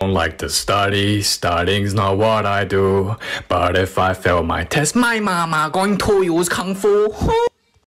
Don't like to study, studying's not what I do. But if I fail my test, my mama going to use kung fu.